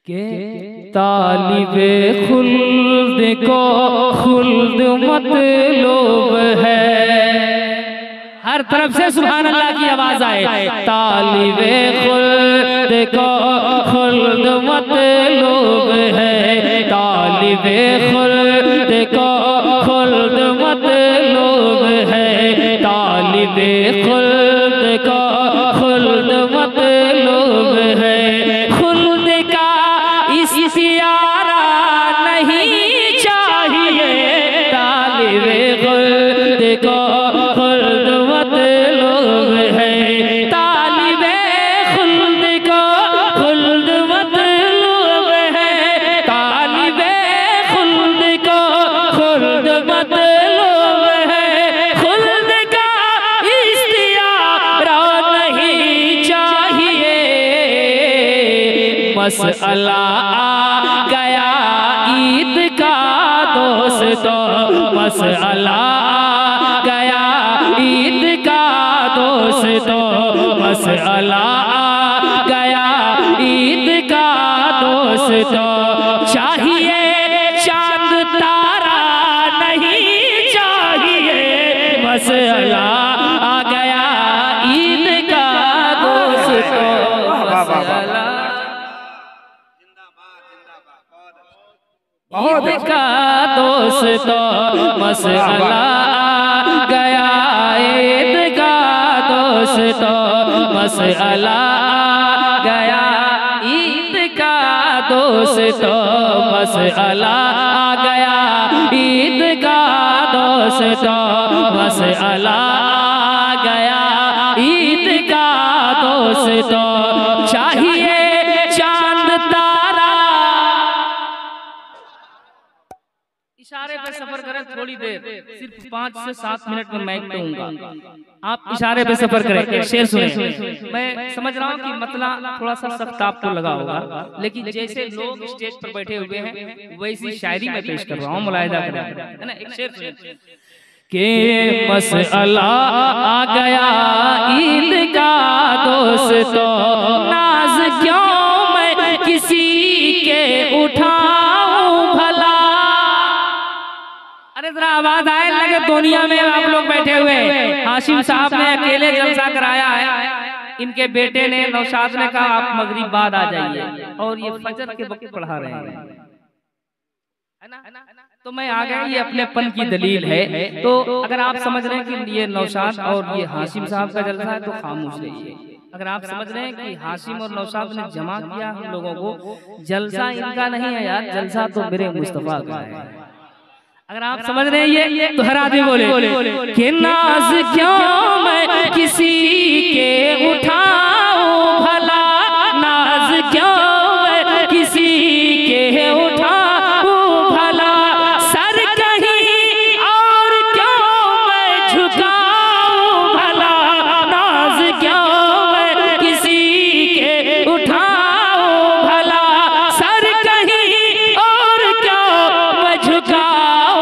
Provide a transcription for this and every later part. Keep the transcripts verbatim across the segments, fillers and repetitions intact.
के तालिबे खुल्द को खुल्द मतलूब है। हर तरफ से सुभान अल्लाह की आवाज आए। तालिबे खुल्द को खुल्द मतलूब है, तालिबे खुल्द को खुल्द मतलूब है, तालिबे खुल्द को खुल्द मतलूब है। खुल्द का इस्तियारा नहीं चाहिए, तालिबे खुल्द को खुल्द मतलूब है, तालिबे खुल्द को खुल्द मतलूब है, तालिबे खुल्द को खुल्द मतलूब है। खुल्द का इस्तियारा नहीं चाहिए, मसअला आ गया ईद का दोस्तों, मसअला आ गया ईद का दोस्तों, मसअला आ गया ईद का दोस्तों। चाहिए चांद तारा नहीं चाहिए, मसअला आ गया ईद का दोस्तों, मसअला ईद का दोस्तों, मसअला आ गया ईद का दोस्तों, मसअला आ गया ईद का दोस्तों, मसअला आ गया ईद का दोस्तों, मसअला आ गया ईद का दोस्तों। चाहिए चांद तारा, इशारे पे सफर करें थोड़ी देर, सिर्फ पाँच से सात मिनट में माइक दूंगा, आप इशारे पे सफर करें। शेर सुने। मैं समझ रहा हूँ कि मतलब थोड़ा सा सख्त आपको लगा होगा, लेकिन जैसे लोग स्टेज पर बैठे हुए हैं वैसी शायरी में पेश कर रहा हूँ, मुलाहिजा करें, है ना। एक शेर सुने के मसअला आ गया ईद का दोस्तों, नाज क्यों मैं किसी के उठाऊं भला। अरे जरा आवाज आए लगे दुनिया में आप लोग बैठे हुए। हाशिम साहब ने अकेले जलसा कराया है, इनके बेटे ने नौशाद ने कहा आप मगरिब बाद आ जाइए, और ये फजर के वक्त पढ़ा रहे हैं, है ना। तो मैं आ गया, ये अपनेपन की दलील है। तो अगर आप समझ रहे हैं कि ये नौशाद और ये हाशिम साहब का जलसा है तो खामोश रहिए। अगर आप समझ रहे हैं कि हाशिम और नौशाद ने जमा किया हम लोगों को, जलसा इनका नहीं है यार, जलसा तो मेरे मुस्तफा का है। अगर आप समझ रहे हैं ये तो हर आदमी बोले कि नाज क्यों मैं किसी के उठाऊं भला, नाज क्यों मैं किसी के उठाऊं भला, सर कहीं और क्यों मैं झुकाऊं भला, नाज क्यों मैं किसी के उठाऊं भला, सर कहीं और क्यों मैं झुकाऊं।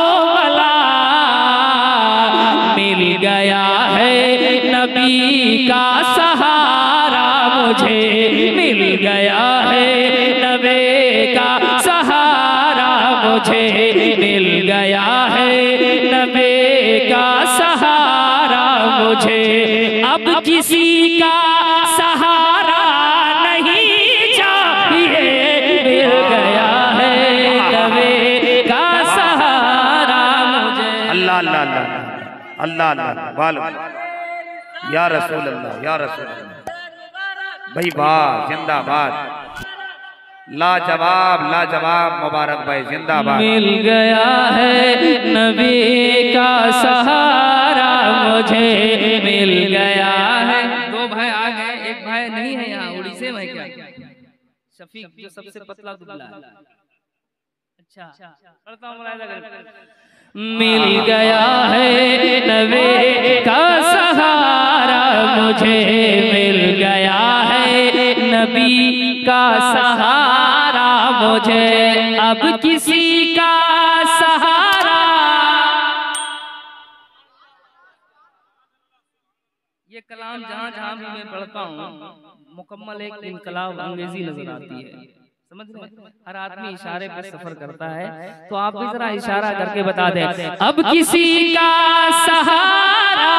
मिल गया है नबी का सहारा मुझे, मिल गया है नबी का सहारा मुझे, मिल गया है नबी का सहारा मुझे, अब किसी का सहारा नहीं चाहिए, मिल गया है नबी का सहारा मुझे। अल्लाह अल्लाह अल्लाह अल्लाह अल्लाह वाल या रसूल अल्लाह, या रसूल अल्लाह। भाई वाह, जिंदाबाद, लाजवाब लाजवाब, मुबारक भाई, जिंदाबाद। मिल गया है नबी का सहारा मुझे, मिल गया है। दो भाई आ गए, एक भाई नहीं है यहाँ, उड़ीसे में क्या, शफीक जो सबसे पतला दुबला है। अच्छा पढ़ता हूँ। मिल गया है नबी का सहारा मुझे, मिल गया है नबी का सहारा मुझे, अब किसी का सहारा। ये कलाम जहाँ जहाँ भी मैं पढ़ता हूँ मुकम्मल एक इनकलाब अंग्रेजी नजर आती है। समझ रहे? हर आदमी इशारे पे सफर करता है, तो आप भी जरा इशारा करके बता दें, अब किसी का सहारा।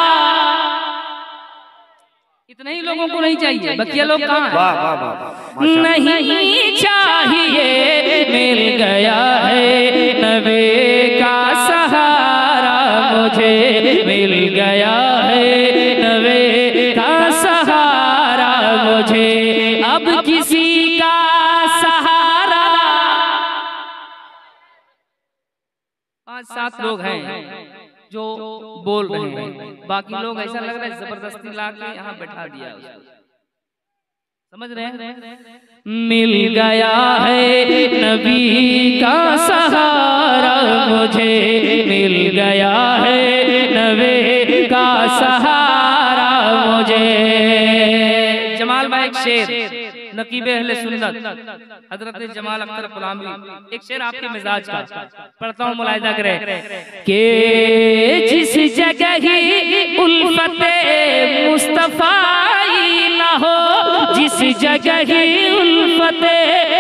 इतने ही लोगों को नहीं चाहिए, बकिया लोग कहाँ हैं? नहीं चाहिए, मिल गया है नबी का सहारा, मुझे मिल गया है नबी का सहारा, मुझे अब किसी का सहारा। पांच सात लोग हैं जो बोल रहे हैं, बाकी लोग ऐसा लग रहा है जबरदस्ती ला के यहाँ बैठा दिया उसको। समझ रहे हैं? मिल गया है नबी का सहारा, मुझे मिल गया है नबी का सहारा, मुझे। जमाल भाई एक शेर, नकीबे अहले सुन्नत हजरत जमाल अख्तर गुलामी, एक शेर आपके मिजाज का पढ़ता हूँ, मुलाहिजा करें कि जिस जगह ही उल्फते मुस्तफाई ना हो, जिस जगह ही उल्फते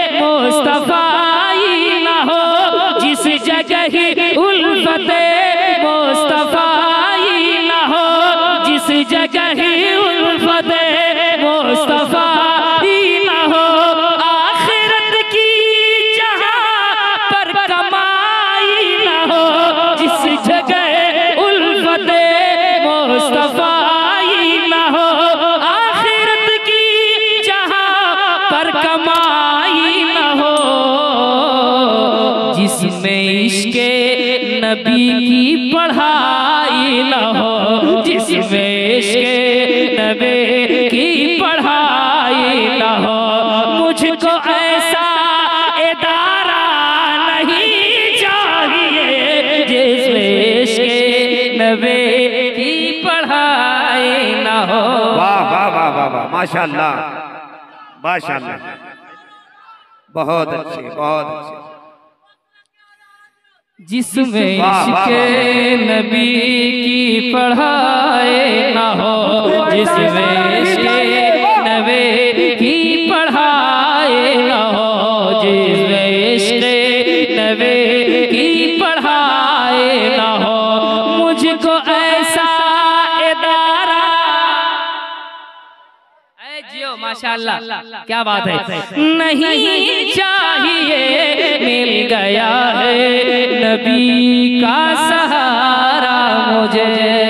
मुस्तफाई ना हो, जिस जगह ही उल्फते मुस्तफाई ना हो, जिस जगह ही उल्फते मुस्तफाई ना हो, आखिरत की जहां पर कमाई ना हो, जिस जगह उल्फते मुस्तफाई ना हो, आखिरत की जहां पर कमाई ना हो, जिसमें इश्के नबी की पढ़ाई ना हो, जिसमें इश्के नबी की पढ़ाई ना हो, मुझको ऐसा इदारा नहीं चाहिए जिसमें इश्के नबी की पढ़ाई ना हो। वाह वाह वाह वाह वाह, माशाअल्लाह माशाअल्लाह, बहुत अच्छे बहुत अच्छे। जिसमें इश्के नबी की पढ़ाई ना हो, जिसमें इश्के नबी की पढ़ाई ना हो, जिसमें इश्के नबी की पढ़ाई ना हो, मुझको ऐसा इदारा। ऐ जियो माशाअल्लाह, क्या बात है, नहीं चाहिए, मिल गया है नबी का सहारा, मुझे।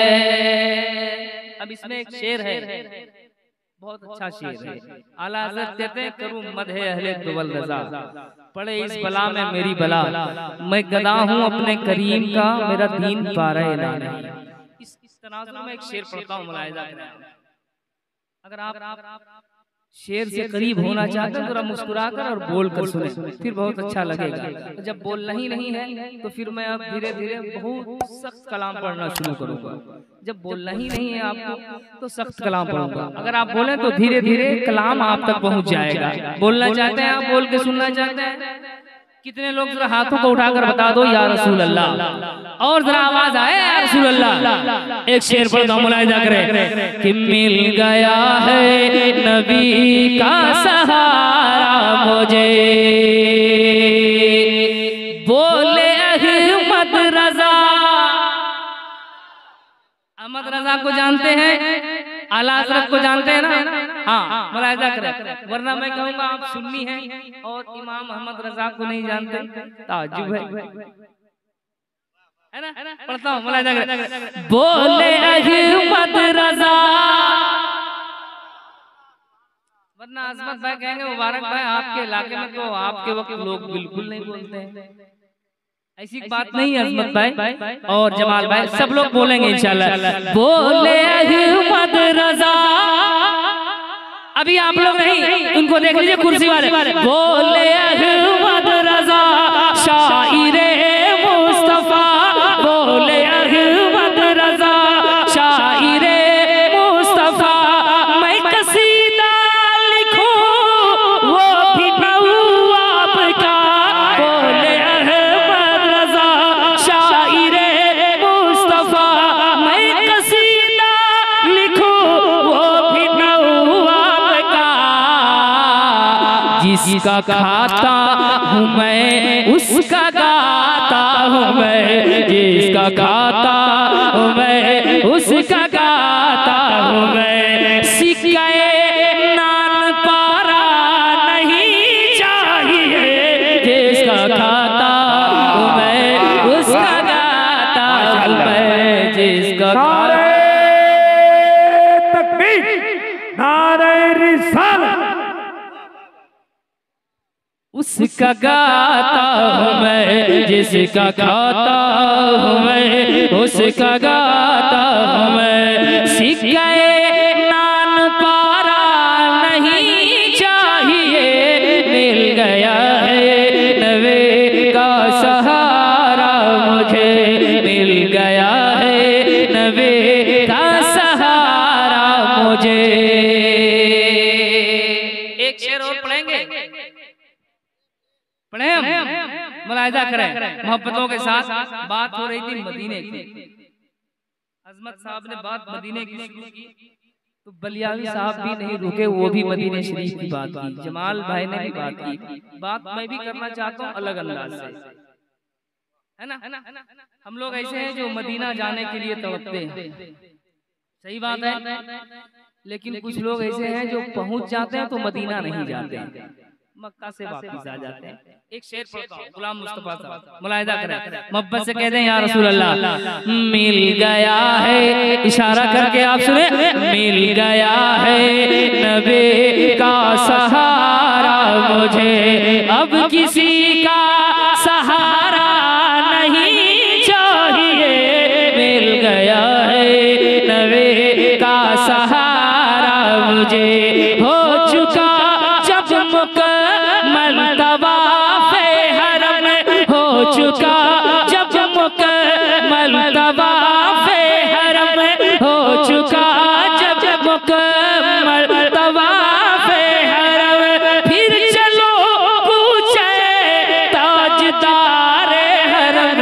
अब इसमें एक शेर है, बहुत अच्छा शेर है, आला हज़रत कहते हैं, करूं मदहे अहले दुवल रज़ा, पड़े इस बला में मेरी बला, मैं गदा हूं अपने करीम का, मेरा दीन पारा नहीं। इस तनाज़ुर में एक शेर पढ़ता हूं, मुलाहिजा करें। अगर आप शेर से करीब होना चाहते हैं, जरा मुस्कुराकर और बोल कर सुने, फिर बहुत अच्छा लगेगा। जब बोलना ही नहीं है तो फिर मैं अब धीरे धीरे बहुत सख्त कलाम पढ़ना शुरू करूंगा। जब बोलना ही नहीं है आपको तो सख्त कलाम पढ़ूंगा। अगर आप बोलें तो धीरे धीरे कलाम आप तक पहुंच जाएगा। बोलना चाहते हैं आप, बोल के सुनना चाहते हैं? कितने लोग जरा हाथों को उठाकर बता दो या रसूल अल्लाह, और जरा आवाज आए या रसूल अल्लाह। एक शेर पढ़ता हूं, मुलाहिजा करें कि मिल गया है नबी का सहारा, मुझे बोले अहमद रजा। अहमद रजा को जानते हैं, आला हज़रत को जानते हैं ना? हाँ, मुलाहिजा करें, वरना मैं कहूँगा आप सुन्नी हैं और इमाम अहमद रजा को नहीं जानते, ताज्जुब है, है ना? पढ़ता हूँ, मुलाहिजा करें, बोले अहमद रजा। वरना अजमत भाई कहेंगे मुबारक भाई आपके इलाके में तो आपके वक्त लोग बिल्कुल नहीं बोलते हैं। ऐसी बात नहीं है अजमत भाई और जमाल भाई, सब लोग बोलेंगे इंशाल्लाह। बोले अहमद रजा, अभी आप लोग नहीं, उनको देख लीजिए कुर्सी वाले। बोले अहमद रजा शाइरे मुस्तफा, बोले अहमद रजा शाइरे मुस्तफा, मैं कसीदा लिखूं वो भी नवाब का। बोले अहमद रजा शाइरे मुस्तफा, मैं कसीदा लिखूं वो भी नवाब का। जिसका खाता हूँ मैं उसका गाता हूँ मैं, जिसका खाता हूँ मैं उसका गाता हूँ मैं। सिक्के नान पारा नहीं चाहिए, जिसका खाता हूँ मैं उसका गाता हूँ मैं, जिसका खाता। तकबीर, नारे रिसालत, उसका गाता हूँ मैं, जिसका खाता हूँ मैं उसका गाता हूँ मैं। सिक्के नान पारा नहीं चाहिए, मिल गया है नबी का सहारा मुझे, मिल गया है नबी का सहारा मुझे। एक शेर और पढ़ेंगे, पढ़े हम, मुलाहिजा करें मोहब्बतों के साथ। बात हो रही थी मदीने की, अजमत साहब ने बात मदीने की शुरू की तो बलियावी साहब भी नहीं रुके, वो भी मदीने शरीफ की बात की, जमाल भाई ने भी बात की। बात मैं भी करना चाहता हूँ अलग अंदाज से, है ना। हम लोग ऐसे हैं जो मदीना जाने के लिए तड़पते हैं, सही बात है, लेकिन कुछ लोग ऐसे हैं जो पहुंच जाते हैं तो मदीना नहीं जाते, मक्का से वापस आ जाते हैं। एक शेर पढ़ता हूं, गुलाम मुस्तफा साहब, मुलाहिजा करें, मोहब्बत से कह दें या रसूल अल्लाह। मिल गया है, इशारा करके आप सुने, मिल गया है नबी का सहारा मुझे, अब किसी का सहारा नहीं चाहिए। मिल गया है नबी का सहारा मुझे, हो चुका जब मुकम्मल तवाफ़े हरम, हो चुका जब मुकम्मल तवाफ़े हरम, हो चुका जब मुकम्मल तवाफ़े हरम। फिर चलो पूछे ताजदारे हरम,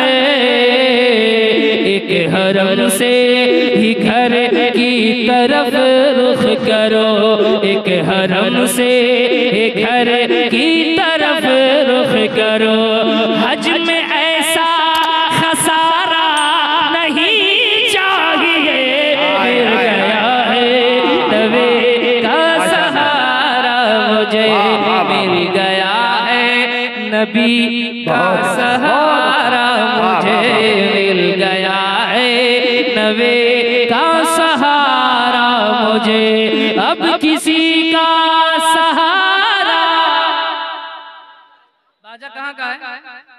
एक हरम से ही घर की तरफ रुख करो, एक हरम से घर की तरफ रुख करो। हज में ऐसा खसारा नहीं चाहिए, मिल गया है नबी का सहारा मुझे, मिल गया है नबी का सहारा मुझे, मिल गया है नबी का सहारा मुझे, अब किसी का सहारा। बाजा कहाँ का है?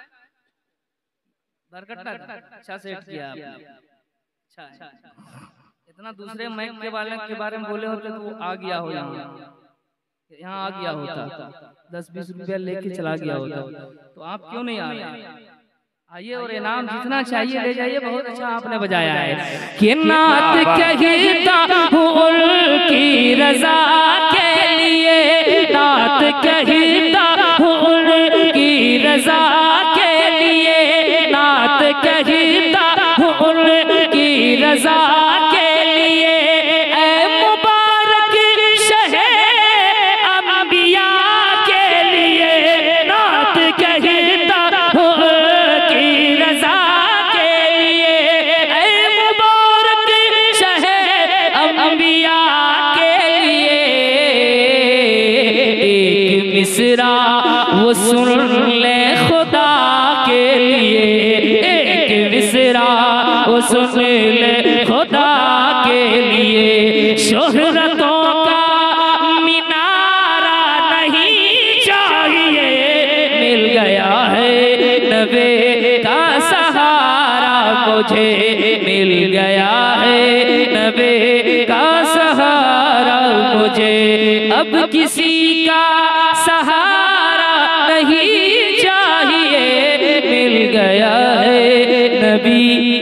बरकट्टा का, अच्छा सेट किया आपने, अच्छा। इतना दूसरे माइक के बारे के बारे में बोले होते तो वो आ गया हो, यहाँ यहाँ आ गया होता, दस बीस रुपया लेके चला गया होता, तो आप क्यों नहीं आ रहे? आइए और इनाम जितना चाहिए ले जाइए, बहुत अच्छा आपने बजाया है। कि नात कहता हूँ उनकी रजा के लिए, नात कहता हूँ उनकी रजा के लिए, नात कहता हूँ उनकी रजा के लिए। ऐ मुबारक शहे अंबिया के लिए, नात कहता हूँ उनकी रजा के लिए। ऐ मुबारक शहे अंबिया के लिए, एक मिसरा वो सुन ले खुदा के लिए, एक मिसरा वो सुन ले खुदा के लिए। शोहरतों का मीनारा नहीं चाहिए, मिल गया है नबी का सहारा मुझे, मिल गया है नबी का सहारा मुझे, अब किसी का सहारा नहीं चाहिए, मिल गया है नबी